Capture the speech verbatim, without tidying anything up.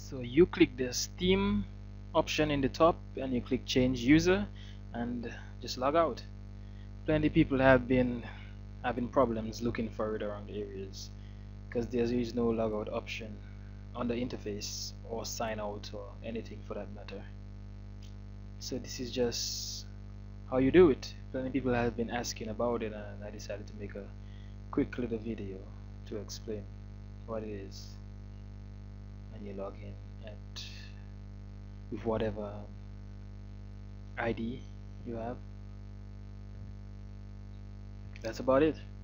So you click the Steam option in the top and you click change user and just log out. Plenty people have been having problems looking for it around areas because there is no logout option on the interface or sign out or anything for that matter. So this is just how you do it. Plenty people have been asking about it, and I decided to make a quick little video to explain what it is. And you log in at with whatever I D you have. That's about it.